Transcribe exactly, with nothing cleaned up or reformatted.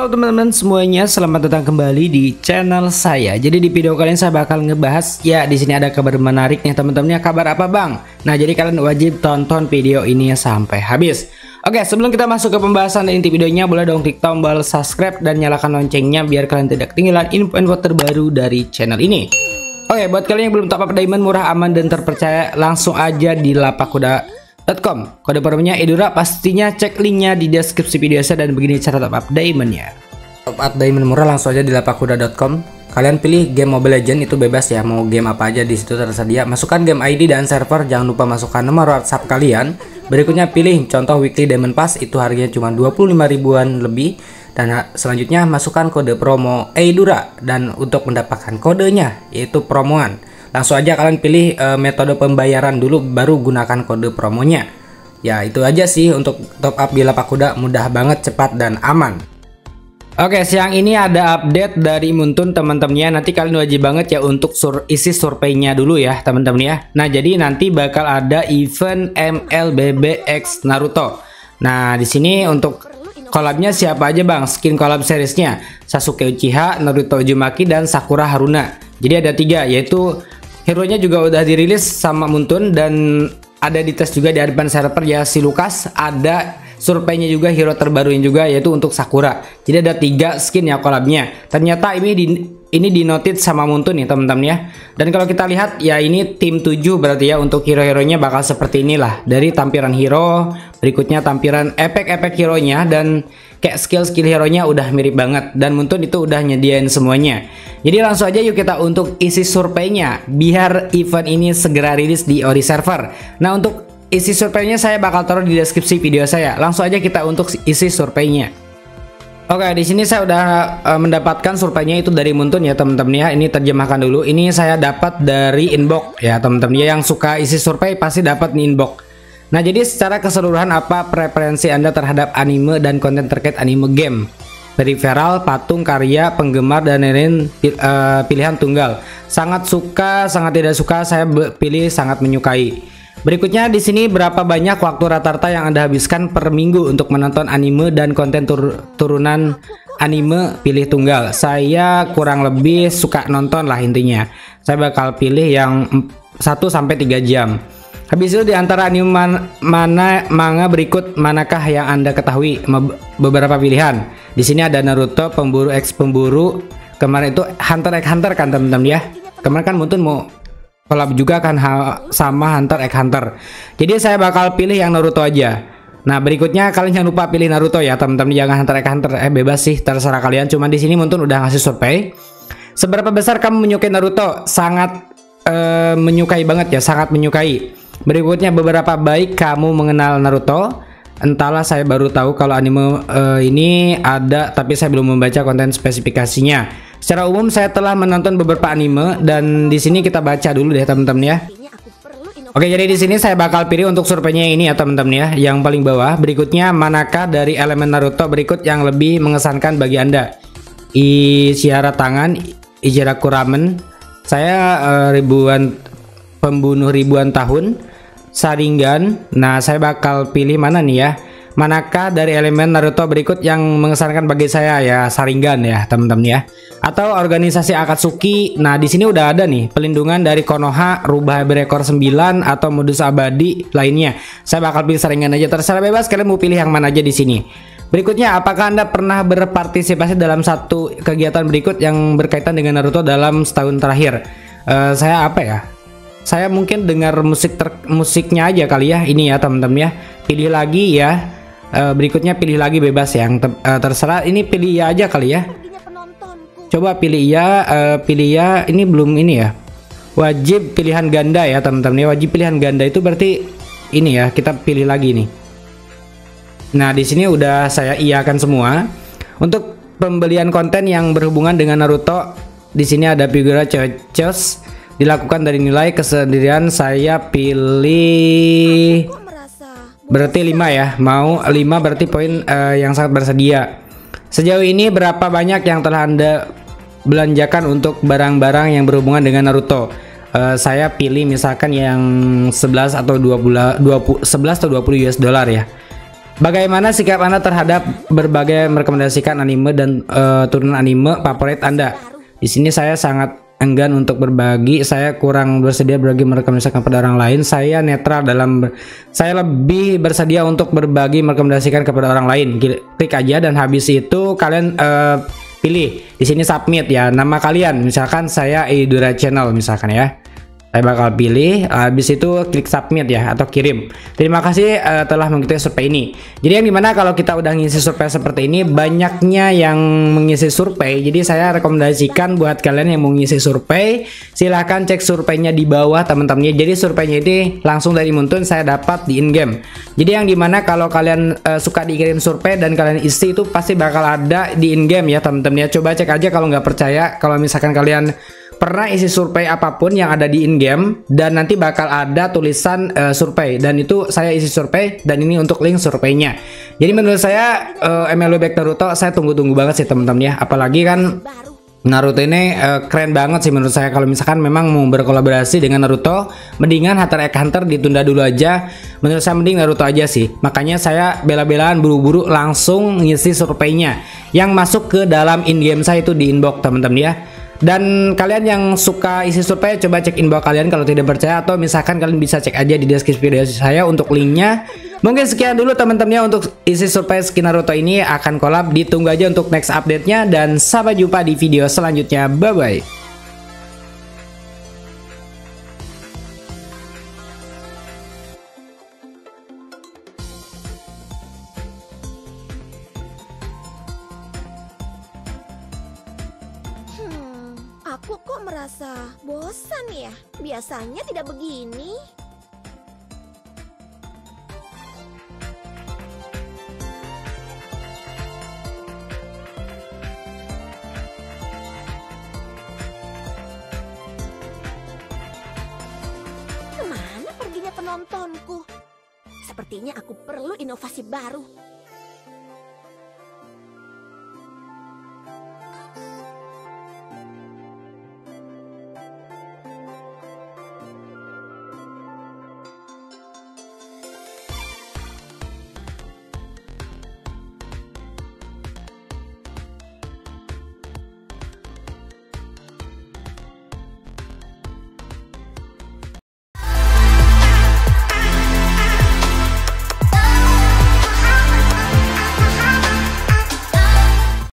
Halo teman-teman semuanya, selamat datang kembali di channel saya. Jadi di video kali ini saya bakal ngebahas, ya di sini ada kabar menarik nih teman-temannya. Kabar apa bang? Nah jadi kalian wajib tonton video ini sampai habis. Oke, sebelum kita masuk ke pembahasan dan inti videonya, boleh dong klik tombol subscribe dan nyalakan loncengnya biar kalian tidak ketinggalan info-info terbaru dari channel ini. Oke, buat kalian yang belum top up diamond murah, aman dan terpercaya, langsung aja di lapak kuda dot com. Kode promonya Edura, pastinya cek linknya di deskripsi video saya. Dan begini cara top up diamondnya. Top up diamond murah langsung aja di lapak kuda dot com. Kalian pilih game Mobile Legends, itu bebas ya, mau game apa aja di situ tersedia. Masukkan game I D dan server, jangan lupa masukkan nomor WhatsApp kalian. Berikutnya pilih contoh weekly diamond pass, itu harganya cuma dua puluh lima ribuan lebih. Dan selanjutnya masukkan kode promo Edura, dan untuk mendapatkan kodenya yaitu promoan, langsung aja kalian pilih e, metode pembayaran dulu, baru gunakan kode promonya. Ya itu aja sih untuk top up di lapak kuda, mudah banget, cepat dan aman. Oke, siang ini ada update dari Muntun teman-temannya. Nanti kalian wajib banget ya untuk sur isi surveinya dulu ya teman-teman ya. Nah jadi nanti bakal ada event M L B B X Naruto. Nah di sini untuk collabnya siapa aja bang? Skin collab seriesnya Sasuke Uchiha, Naruto Uzumaki, dan Sakura Haruna. Jadi ada tiga, yaitu hero-nya juga udah dirilis sama Muntun dan ada di tes juga di advance server ya si Lukas. Ada surveinya juga hero terbarunya juga, yaitu untuk Sakura. Jadi ada tiga skin ya collabnya. Ternyata ini di ini dinotit sama Muntun nih teman-teman ya. Dan kalau kita lihat ya ini tim tujuh berarti ya, untuk hero-heronya bakal seperti inilah. Dari tampilan hero, berikutnya tampilan efek-efek hero-nya, dan kayak skill-skill hero-nya udah mirip banget. Dan Muntun itu udah nyediain semuanya. Jadi langsung aja yuk kita untuk isi surveinya biar event ini segera rilis di Ori server. Nah untuk isi surveinya saya bakal taruh di deskripsi video saya. Langsung aja kita untuk isi surveinya. Oke, di sini saya udah uh, mendapatkan surveinya itu dari Muntun ya teman-teman ya. Ini terjemahkan dulu. Ini saya dapat dari inbox ya teman-teman ya. Yang suka isi survei pasti dapat di inbox. Nah jadi secara keseluruhan apa preferensi Anda terhadap anime dan konten terkait anime game? Peripheral, patung, karya, penggemar, dan lain-lain uh, pilihan tunggal. Sangat suka, sangat tidak suka, saya pilih sangat menyukai. Berikutnya di sini berapa banyak waktu rata-rata yang Anda habiskan per minggu untuk menonton anime dan konten tur turunan anime, pilih tunggal. Saya kurang lebih suka nonton lah intinya. Saya bakal pilih yang satu sampai tiga jam. Habis itu di antara anime man mana manga berikut manakah yang Anda ketahui? Beberapa pilihan. Di sini ada Naruto, Pemburu X Pemburu. Kemarin itu Hunter x Hunter kan teman-teman ya. Kemarin kan Muntun mau collab juga kan sama Hunter x Hunter. Jadi saya bakal pilih yang Naruto aja. Nah berikutnya kalian jangan lupa pilih Naruto ya teman-teman, jangan Hunter x Hunter. Eh bebas sih, terserah kalian. Cuman di sini Muntun udah ngasih survei. Seberapa besar kamu menyukai Naruto? Sangat uh, menyukai banget ya, sangat menyukai. Berikutnya beberapa baik kamu mengenal Naruto. Entahlah, saya baru tahu kalau anime uh, ini ada, tapi saya belum membaca konten spesifikasinya. Secara umum saya telah menonton beberapa anime, dan di sini kita baca dulu deh teman-teman ya. Oke, jadi di sini saya bakal pilih untuk surveinya ini ya teman-teman ya, yang paling bawah. Berikutnya, manakah dari elemen Naruto berikut yang lebih mengesankan bagi Anda? Ishihara tangan, Ijiraku ramen, saya uh, ribuan pembunuh ribuan tahun, Sharingan. Nah saya bakal pilih mana nih ya, manakah dari elemen Naruto berikut yang mengesankan bagi saya? Ya Sharingan ya teman-teman ya. Atau organisasi Akatsuki. Nah di sini udah ada nih pelindungan dari Konoha, rubah berekor sembilan, atau modus abadi lainnya. Saya bakal pilih Sharingan aja, terserah bebas kalian mau pilih yang mana aja di sini. Berikutnya, apakah Anda pernah berpartisipasi dalam satu kegiatan berikut yang berkaitan dengan Naruto dalam setahun terakhir? Uh, saya apa ya? Saya mungkin dengar musik ter musiknya aja kali ya ini ya teman-teman ya. Pilih lagi ya. E, berikutnya pilih lagi bebas yang e, terserah. Ini pilih ya aja kali ya. Coba pilih ya, e, pilih ya. Ini belum ini ya. Wajib pilihan ganda ya teman-teman ya. Wajib pilihan ganda itu berarti ini ya. Kita pilih lagi nih. Nah di sini udah saya iakan semua. Untuk pembelian konten yang berhubungan dengan Naruto, di sini ada figura Chos. Dilakukan dari nilai kesendirian, saya pilih berarti lima ya. Mau lima berarti poin uh, yang sangat bersedia. Sejauh ini berapa banyak yang telah Anda belanjakan untuk barang-barang yang berhubungan dengan Naruto? Uh, saya pilih misalkan yang sebelas atau dua puluh, dua puluh sebelas atau dua puluh U S dollar ya. Bagaimana sikap Anda terhadap berbagai merekomendasikan anime dan uh, turunan anime favorit Anda? Di sini saya sangat enggan untuk berbagi. Saya kurang bersedia berbagi merekomendasikan kepada orang lain. Saya netral dalam ber saya lebih bersedia untuk berbagi merekomendasikan kepada orang lain. Klik aja dan habis itu kalian uh, pilih di sini submit ya nama kalian. Misalkan saya Idura Channel misalkan ya. Saya bakal pilih, habis itu klik submit ya atau kirim. Terima kasih uh, telah mengikuti survei ini. Jadi yang dimana kalau kita udah ngisi survei seperti ini, banyaknya yang mengisi survei. Jadi saya rekomendasikan buat kalian yang mau ngisi survei, silahkan cek surveinya di bawah teman-temannya. Jadi surveinya ini langsung dari Muntun saya dapat di in game. Jadi yang dimana kalau kalian uh, suka dikirim survei dan kalian isi itu pasti bakal ada di in game ya teman-teman ya. Coba cek aja kalau nggak percaya. Kalau misalkan kalian pernah isi survei apapun yang ada di in game dan nanti bakal ada tulisan uh, survei dan itu saya isi survei dan ini untuk link surveinya. Jadi menurut saya uh, M L B Back Naruto saya tunggu-tunggu banget sih teman-teman ya. Apalagi kan Naruto ini uh, keren banget sih menurut saya. Kalau misalkan memang mau berkolaborasi dengan Naruto, mendingan Hunter x Hunter ditunda dulu aja. Menurut saya mending Naruto aja sih. Makanya saya bela-belaan buru-buru langsung ngisi surveinya yang masuk ke dalam in game saya itu di inbox teman-teman ya. Dan kalian yang suka isi survei coba cek inbox kalian kalau tidak percaya, atau misalkan kalian bisa cek aja di deskripsi video saya untuk linknya. Mungkin sekian dulu teman-teman ya untuk isi survei skin Naruto ini akan collab. Ditunggu aja untuk next update-nya dan sampai jumpa di video selanjutnya. Bye bye. Aku kok merasa bosan ya? Biasanya tidak begini. Kemana perginya penontonku? Sepertinya aku perlu inovasi baru.